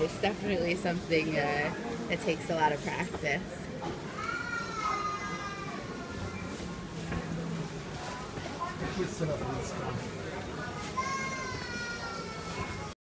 it's definitely something that takes a lot of practice. Sit up and